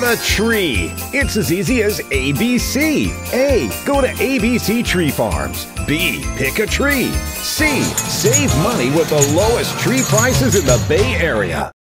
Get a tree. It's as easy as ABC. A. Go to ABC Tree Farms. B. Pick a tree. C. Save money with the lowest tree prices in the Bay Area.